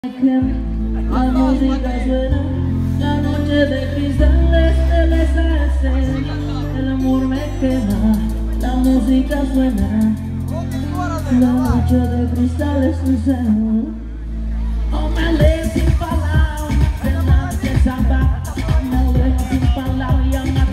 La música suena, la noche de cristales de deshace, el amor me quema, la música suena, la noche de cristales suena. Oh, me alegra.